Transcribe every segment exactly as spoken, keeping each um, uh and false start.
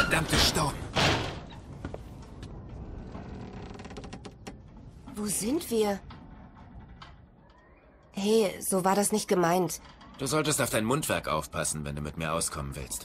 verdammte Sturm. Wo sind wir? Hey, so war das nicht gemeint. Du solltest auf dein Mundwerk aufpassen, wenn du mit mir auskommen willst.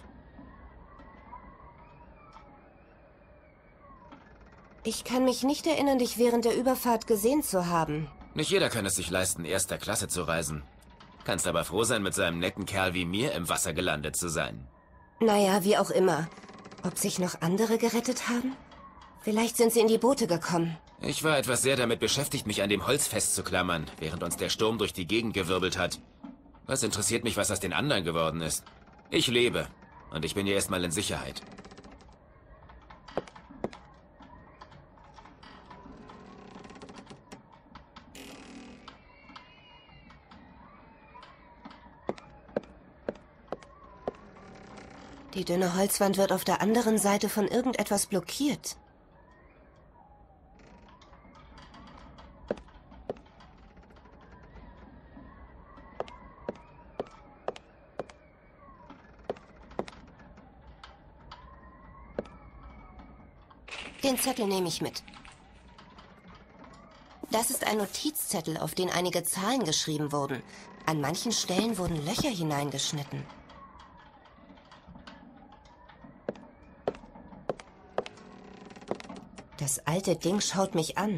Ich kann mich nicht erinnern, dich während der Überfahrt gesehen zu haben. Nicht jeder kann es sich leisten, erster Klasse zu reisen. Kannst aber froh sein, mit so einem netten Kerl wie mir im Wasser gelandet zu sein. Naja, wie auch immer. Ob sich noch andere gerettet haben? Vielleicht sind sie in die Boote gekommen. Ich war etwas sehr damit beschäftigt, mich an dem Holz festzuklammern, während uns der Sturm durch die Gegend gewirbelt hat. Was interessiert mich, was aus den anderen geworden ist? Ich lebe. Und ich bin ja erstmal in Sicherheit. Die dünne Holzwand wird auf der anderen Seite von irgendetwas blockiert. Den Zettel nehme ich mit. Das ist ein Notizzettel, auf den einige Zahlen geschrieben wurden. An manchen Stellen wurden Löcher hineingeschnitten. Das alte Ding schaut mich an.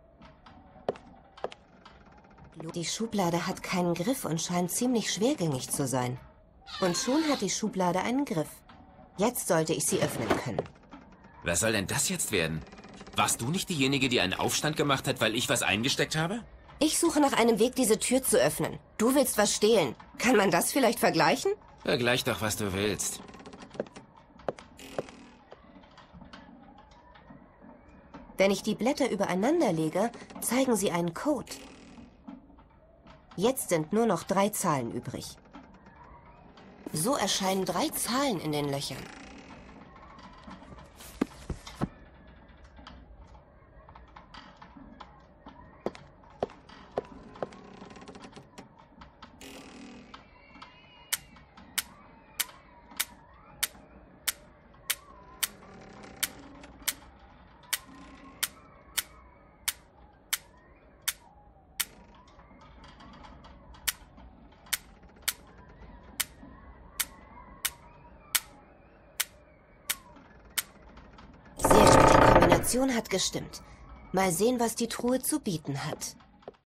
Die Schublade hat keinen Griff und scheint ziemlich schwergängig zu sein. Und schon hat die Schublade einen Griff. Jetzt sollte ich sie öffnen können. Was soll denn das jetzt werden? Warst du nicht diejenige, die einen Aufstand gemacht hat, weil ich was eingesteckt habe? Ich suche nach einem Weg, diese Tür zu öffnen. Du willst was stehlen. Kann man das vielleicht vergleichen? Vergleich doch, was du willst. Wenn ich die Blätter übereinander lege, zeigen sie einen Code. Jetzt sind nur noch drei Zahlen übrig. So erscheinen drei Zahlen in den Löchern. Sehr schön, die Kombination hat gestimmt. Mal sehen, was die Truhe zu bieten hat.